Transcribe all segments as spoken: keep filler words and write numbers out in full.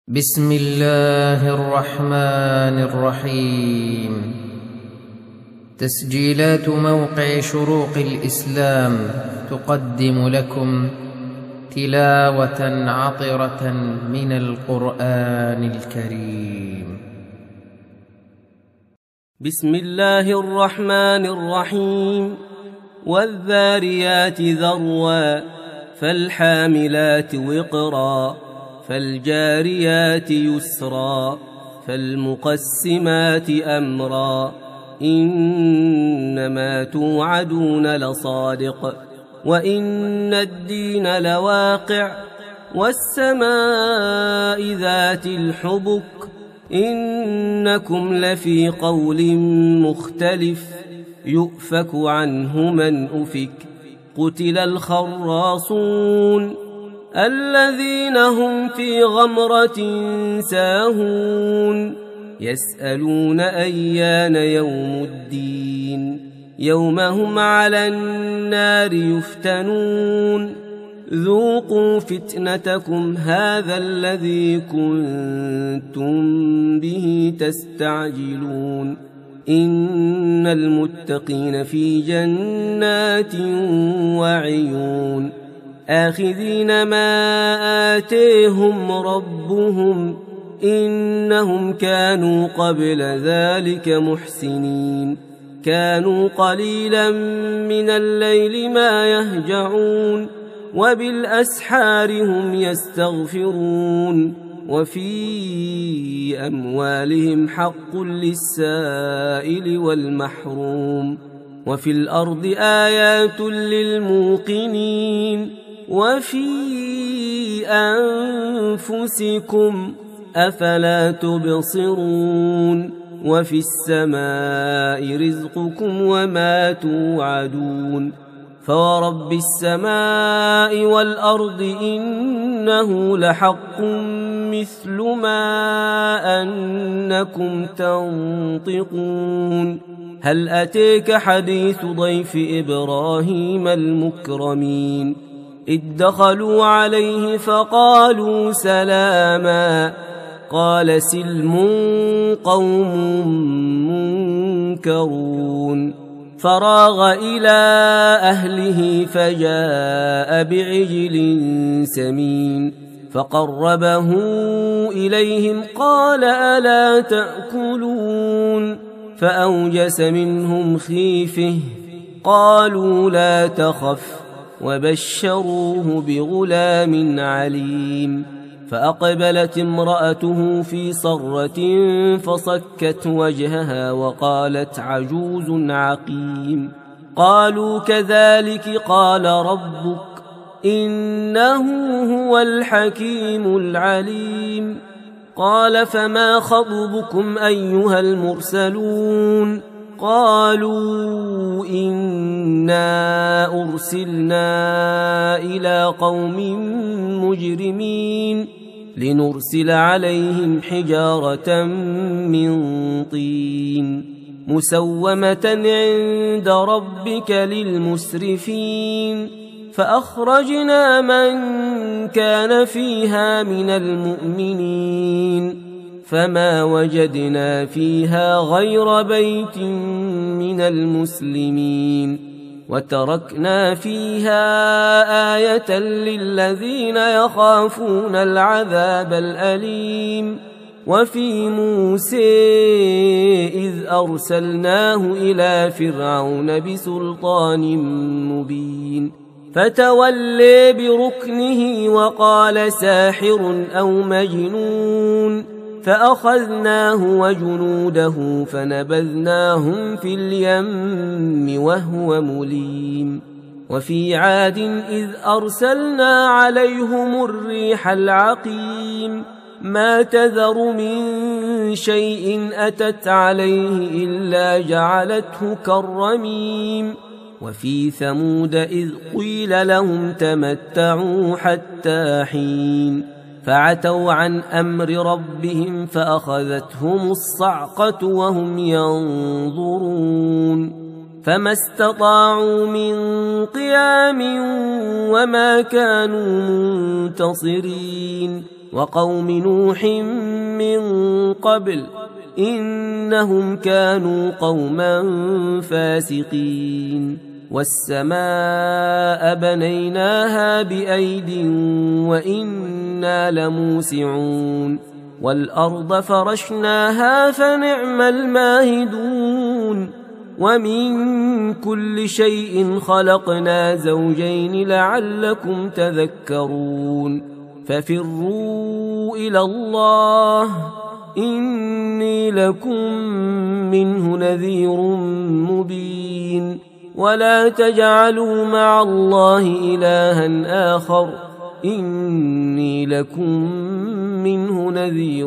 بسم الله الرحمن الرحيم. تسجيلات موقع شروق الإسلام تقدم لكم تلاوة عطرة من القرآن الكريم. بسم الله الرحمن الرحيم. والذاريات ذروا فالحاملات وقرا فالجاريات يسرا فالمقسمات أمرا إنما توعدون لصادق وإن الدين لواقع والسماء ذات الحبك إنكم لفي قول مختلف يؤفك عنه من أفك قتل الخراصون الذين هم في غمرة ساهون يسألون أيان يوم الدين يوم هم على النار يفتنون ذوقوا فتنتكم هذا الذي كنتم به تستعجلون إن المتقين في جنات وعيون آخذين ما آتيهم ربهم إنهم كانوا قبل ذلك محسنين كانوا قليلا من الليل ما يهجعون وبالأسحار هم يستغفرون وفي أموالهم حق للسائل والمحروم وفي الأرض آيات للموقنين وفي أنفسكم أفلا تبصرون وفي السماء رزقكم وما توعدون فورب السماء والأرض إنه لحق مثل ما أنكم تنطقون هل أتيك حديث ضيف إبراهيم المكرمين إذ دخلوا عليه فقالوا سلاما قال سلم قوم منكرون فراغ إلى أهله فجاء بعجل سمين فقربه إليهم قال ألا تأكلون فأوجس منهم خيفة قالوا لا تخف وبشروه بغلام عليم فأقبلت امرأته في صرة فصكت وجهها وقالت عجوز عقيم قالوا كذلك قال ربك إنه هو الحكيم العليم قال فما خطبكم أيها المرسلون قالوا إنا أرسلنا إلى قوم مجرمين لنرسل عليهم حجارة من طين مسومة عند ربك للمسرفين فأخرجنا من كان فيها من المؤمنين فما وجدنا فيها غير بيت من المسلمين وتركنا فيها آية للذين يخافون العذاب الأليم وفي موسى إذ أرسلناه إلى فرعون بسلطان مبين فتولى بركنه وقال ساحر أو مجنون فأخذناه وجنوده فنبذناهم في اليم وهو مليم وفي عاد إذ أرسلنا عليهم الريح العقيم ما تذر من شيء أتت عليه إلا جعلته كالرميم وفي ثمود إذ قيل لهم تمتعوا حتى حين فعتوا عن أمر ربهم فأخذتهم الصعقة وهم ينظرون فما استطاعوا من قيام وما كانوا منتصرين وقوم نوح من قبل إنهم كانوا قوما فاسقين والسماء بنيناها بأيد وإنا لموسعون والأرض فرشناها فنعم الماهدون ومن كل شيء خلقنا زوجين لعلكم تذكرون ففروا إلى الله إني لكم منه نذير مبين ولا تجعلوا مع الله إلها آخر إني لكم منه نذير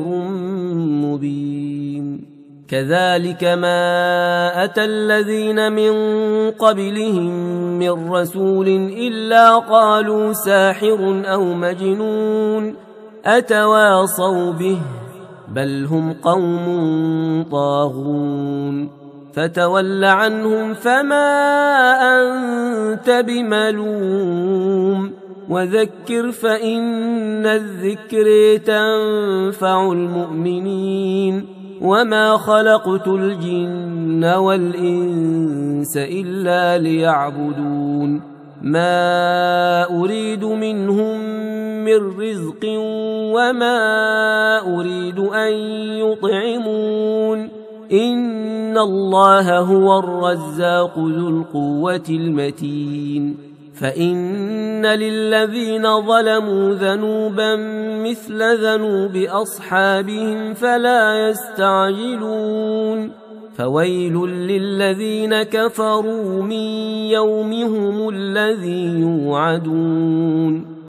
مبين كذلك ما أتى الذين من قبلهم من رسول إلا قالوا ساحر أو مجنون أتواصوا به بل هم قوم طاغون فتول عنهم فما أنت بملوم وذكر فإن الذكر تنفع المؤمنين وما خلقت الجن والإنس إلا ليعبدون ما أريد منهم من رزق وما أريد أن يطعمون إن الله هو الرزاق ذو القوة المتين فإن للذين ظلموا ذنوبا مثل ذنوب أصحابهم فلا يستعجلون فويل للذين كفروا من يومهم الذي يوعدون